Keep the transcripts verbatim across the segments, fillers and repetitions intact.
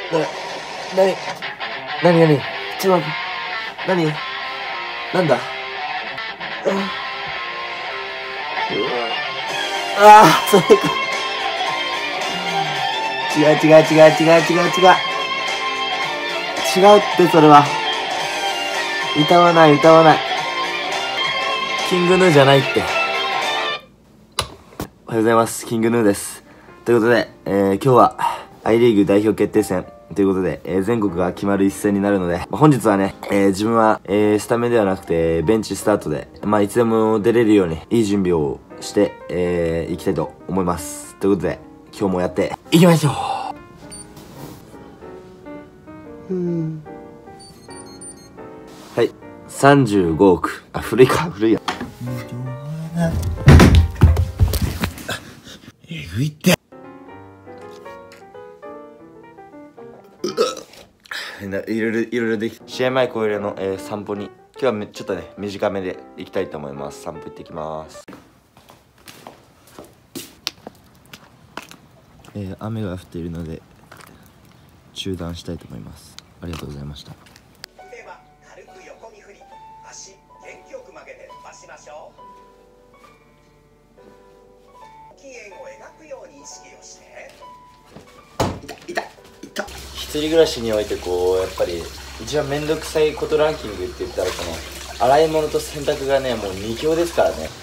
なになになにちょっと待って、なになんだ。ああ、それか。違う違う違う違う違う違う違う違うって、それは歌わない歌わない。キングヌーじゃないって。おはようございます、キングヌーです。ということで、えー、今日は I リーグ代表決定戦ということで、えー、全国が決まる一戦になるので、まあ、本日はね、えー、自分は、えー、スタメンではなくてベンチスタートで、まあ、いつでも出れるようにいい準備をして、えー、いきたいと思います。ということで、今日もやっていきましょう。うん、はい、さんじゅうごおく。あ、古いか、古いや。えぐいって。いろいろいろいろでき、試合前恒例の、えー、散歩に、今日はちょっとね短めで行きたいと思います。散歩行ってきます。えー、雨が降っているので中断したいと思います。ありがとうございました。 腕は軽く横に振り、足元気よく曲げて伸ばしましょう。起円を描くように意識をして。 痛い痛い。一人暮らしにおいてこうやっぱり一番めんどくさいことランキングって言ったらこの洗い物と洗濯がねもう二強ですからね。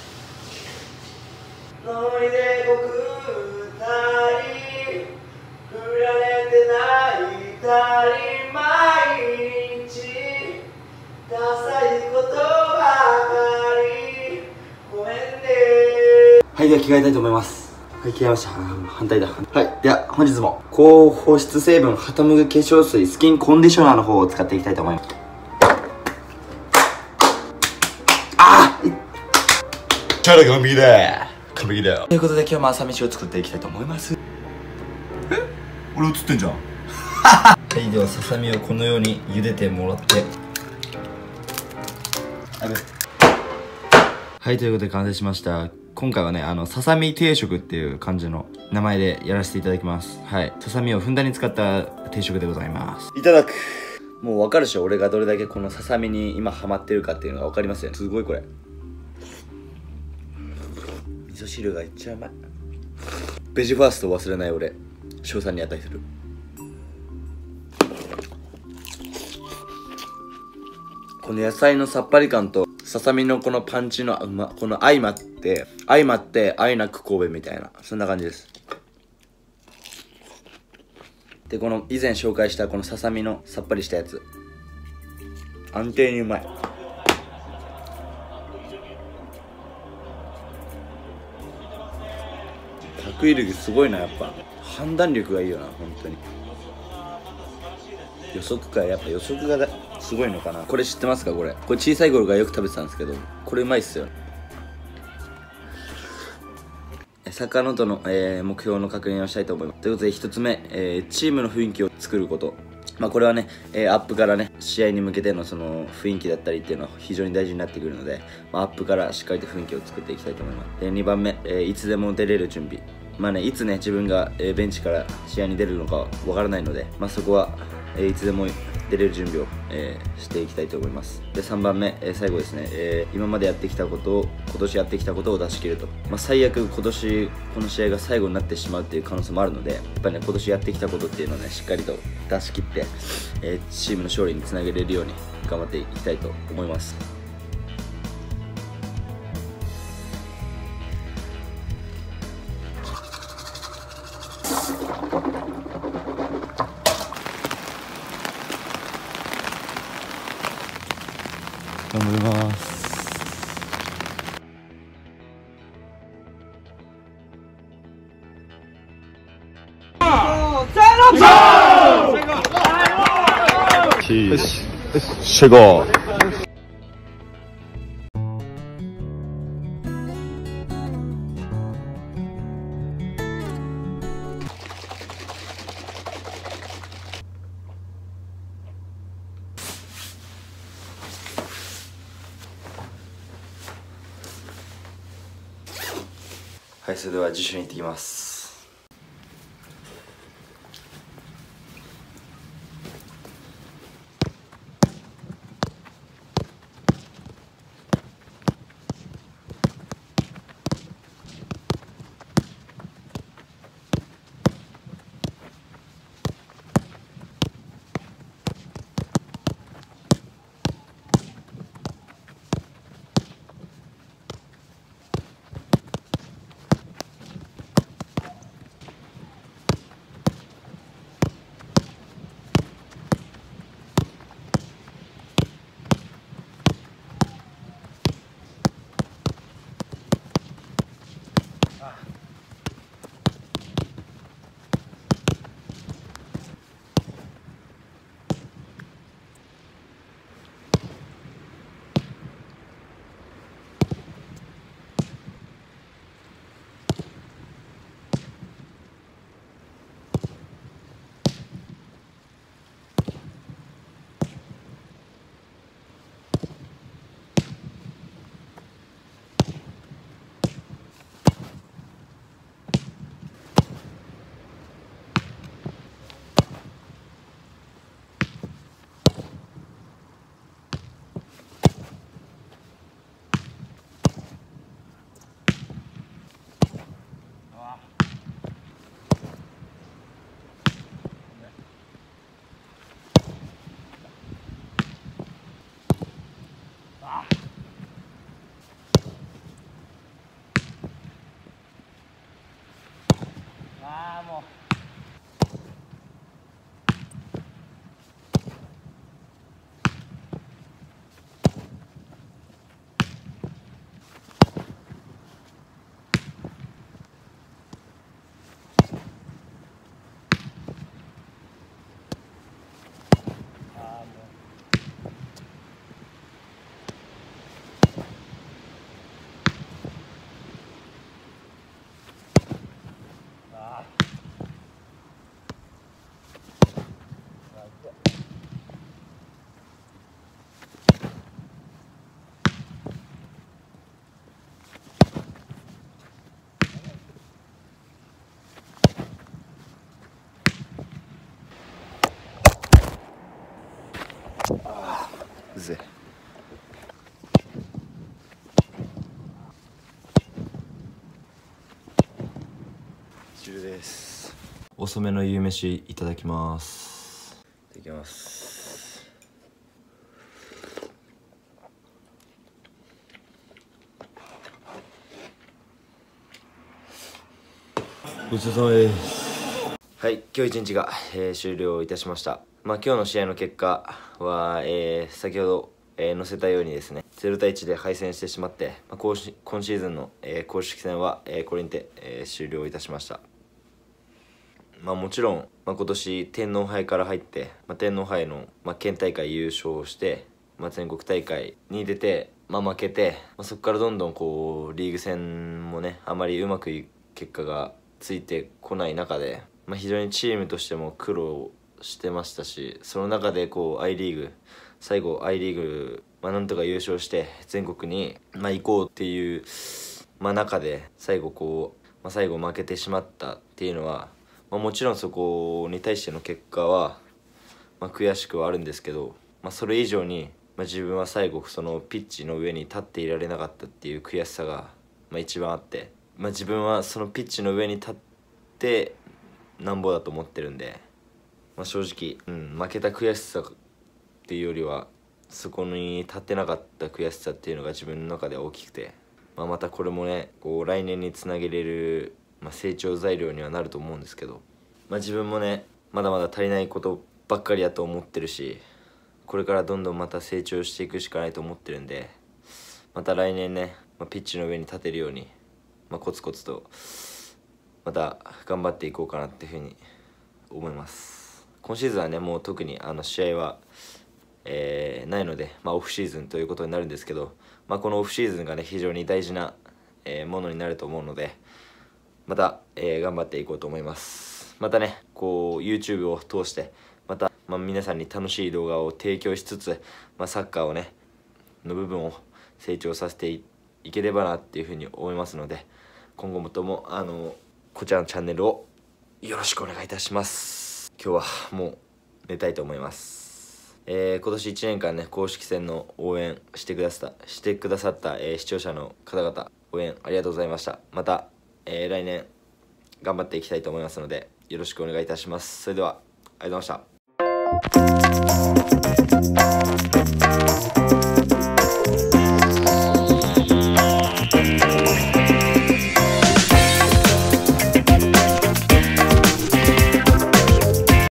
ノリで僕二人振られてない二人毎日ダサいことばかりごめんね。はい、では着替えたいと思います。はい、着替えました。反対だ。はい、では本日も高保湿成分ハトムグ化粧水スキンコンディショナーの方を使っていきたいと思います。あっ、チャラ完璧だ。完璧だよ。ということで今日も朝飯を作っていきたいと思います。え、俺映ってんじゃん。はい、ではささみをこのように茹でてもらって、はい、ということで完成しました。今回はね、あのささみ定食っていう感じの名前でやらせていただきます。はい、ささみをふんだんに使った定食でございます。いただく。もう分かるでしょ、俺がどれだけこのささみに今ハマってるかっていうのが分かりますよね。すごいこれ味噌汁がいっちゃうまい。ベジファーストを忘れない俺、賞賛に値する。この野菜のさっぱり感とささみのこのパンチのうま、この相まって相まって愛なく神戸みたいな、そんな感じです。でこの以前紹介したこのささみのさっぱりしたやつ安定にうまい。角入りすごいな、やっぱ判断力がいいよな本当に。予測か、やっぱ予測がだすごいのかな。これ知ってますか？これこれ小さい頃からよく食べてたんですけど、これうまいっすよ。サッカーノートの、えー、目標の確認をしたいと思います。ということでひとつめ、えー、チームの雰囲気を作ること。まあこれはね、えー、アップからね試合に向けてのその雰囲気だったりっていうのは非常に大事になってくるので、まあ、アップからしっかりと雰囲気を作っていきたいと思います。でにばんめ、えー、いつでも出れる準備。まあね、いつね自分が、えー、ベンチから試合に出るのかわからないので、まあ、そこは、えー、いつでも出れる準備を、えー、していきたいと思います。でさんばんめ、えー、最後ですね、えー、今までやってきたことを今年やってきたことを出し切ると。まあ、最悪今年この試合が最後になってしまうっていう可能性もあるので、やっぱりね今年やってきたことっていうのをねしっかりと出し切って、えー、チームの勝利につなげれるように頑張っていきたいと思います。頑張ります。よし、集合。はい、それでは自主に行ってきます。 うぜ終了です。遅めの夕飯いただきます。いただきます。ごちそうさまです。はい、今日一日が、えー、終了いたしました。まあ今日の試合の結果は、えー、先ほど、えー、載せたようにですねゼロたいいちで敗戦してしまって、まあ、今シーズンの、えー、公式戦は、えー、これにて、えー、終了いたしました。まあもちろん、まあ、今年天皇杯から入って、まあ、天皇杯の、まあ、県大会優勝して、まあ、全国大会に出て、まあ、負けて、まあ、そこからどんどんこうリーグ戦もねあまりうまくいく結果がついてこない中で、まあ、非常にチームとしても苦労してましたし、その中でこう I リーグ最後 I リーグ、まあ、なんとか優勝して全国に、まあ、行こうっていう、まあ、中で最後こう、まあ、最後負けてしまったっていうのは、まあ、もちろんそこに対しての結果は、まあ、悔しくはあるんですけど、まあ、それ以上に、まあ、自分は最後そのピッチの上に立っていられなかったっていう悔しさが、まあ、一番あって、まあ、自分はそのピッチの上に立ってなんぼだと思ってるんで、まあ、正直、うん、負けた悔しさっていうよりはそこに立ってなかった悔しさっていうのが自分の中では大きくて、まあ、またこれもねこう来年につなげれる、まあ、成長材料にはなると思うんですけど、まあ、自分もねまだまだ足りないことばっかりやと思ってるし、これからどんどんまた成長していくしかないと思ってるんで、また来年ね、まあ、ピッチの上に立てるように、まあ、コツコツとまた頑張っていこうかなっていうふうに思います。今シーズンはねもう特にあの試合は、えー、ないので、まあ、オフシーズンということになるんですけど、まあ、このオフシーズンがね非常に大事な、えー、ものになると思うので、また、えー、頑張っていこうと思います。またねこう YouTube を通してまた、まあ、皆さんに楽しい動画を提供しつつ、まあ、サッカーをねの部分を成長させて い, いければなっていうふうに思いますので、今後もともあのこちらのチャンネルをよろしくお願いいたします。今日はもう寝たいと思います。えー、今年いちねんかんね公式戦の応援してくださったしてくださった、えー、視聴者の方々応援ありがとうございました。また、えー、来年頑張っていきたいと思いますのでよろしくお願いいたします。それではありがとうございました。